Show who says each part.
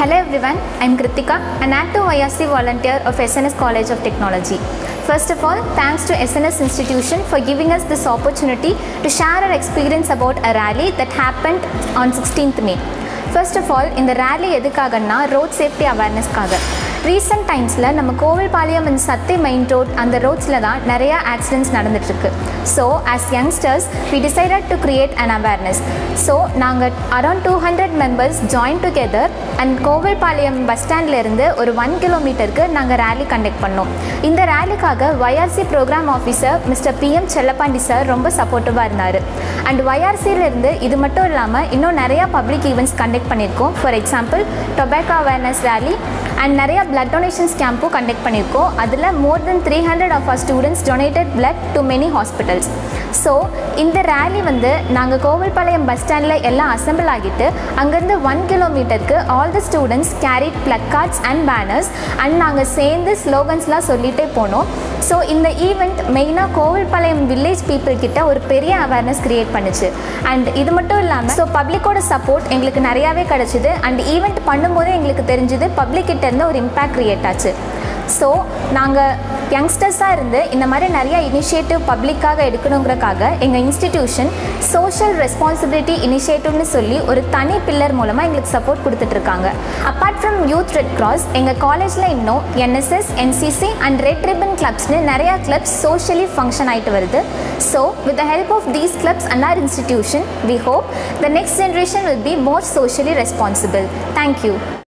Speaker 1: Hello everyone, I am Kritika, an active IRC volunteer of SNS College of Technology. First of all, thanks to SNS institution for giving us this opportunity to share our experience about a rally that happened on 16th May. First of all, in the rally எதுக்காகன்னா road safety awareness காக. Recent timesல நம்ம Kovilpalayam and சத்தை main road அந்த roadsல தான் நிறைய accidents நடந்துட்டு இருக்கு. So as youngsters, we decided to create an awareness. So நாங்க around 200 members joined together and Kovilpalayam bus standல இருந்து ஒரு 1 கிலோமீட்டருக்கு நாங்க rally conduct பண்ணோம். இந்த rallyக்காக YRC program officer Mr. PM Chellapandi sir ரொம்ப சப்போர்ட்டிவா இருந்தாரு. And YRCல இருந்து இது மட்டும் இல்லாம இன்னும் நிறைய public events conduct பண்ணிருக்கோம். For example, tobacco awareness rally and நிறைய blood donations camp conduct பண்ணிருக்கோம். அதுல more than 300 of our students donated blood to many hospitals. So இந்த rally வந்து நாங்க கோவில்பாளையம் bus standல எல்லாம் assemble ஆகிட்டு அங்கிருந்து 1 கிலோமீட்டருக்கு all the students carried placards and banners and நாங்க சேர்ந்து ஸ்லோகன்ஸ்லாம் சொல்லிட்டே போனோம். So இந்த ஈவெண்ட் மெயினாக கோவில்பாளையம் வில்லேஜ் பீப்புள் கிட்ட ஒரு பெரிய அவேர்னஸ் கிரியேட் பண்ணுச்சு. அண்ட் இது மட்டும் இல்லாமல் பப்ளிக்கோட சப்போர்ட் எங்களுக்கு நிறையாவே கிடச்சிது. அண்ட் ஈவெண்ட் பண்ணும்போது எங்களுக்கு தெரிஞ்சுது பப்ளிக் கிட்ட இருந்து ஒரு இம்பேக்ட் கிரியேட் ஆச்சு. ஸோ நாங்கள் யங்ஸ்டர்ஸாக இருந்து இந்த மாதிரி நிறையா இனிஷியேட்டிவ் பப்ளிக்காக எடுக்கணுங்கிறக்காக எங்கள் இன்ஸ்டிடியூஷன் சோஷியல் ரெஸ்பான்சிபிலிட்டி இனிஷியேட்டிவ்னு சொல்லி ஒரு தனி பில்லர் மூலமாக எங்களுக்கு சப்போர்ட் கொடுத்துட்ருக்காங்க. Apart from youth red cross எங்கள் காலேஜில் இன்னும் NSS, NCC and red ribbon கிளப்ஸ்னு நிறையா கிளப்ஸ் சோஷியலி ஃபங்க்ஷன் ஆகிட்டு வருது. So with the help of these clubs and our institution, we hope the next generation will be more socially responsible. Thank you.